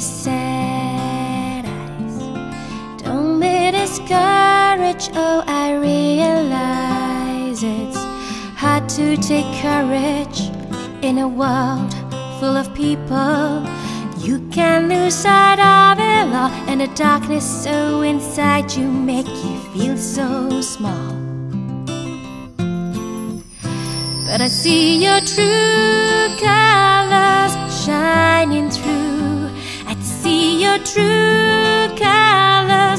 sad eyes. Don't be discouraged, oh, I realize it's hard to take courage in a world full of people. You can lose sight of it all, and the darkness so inside you make you feel so small. But I see your true colors shining through. I see your true colors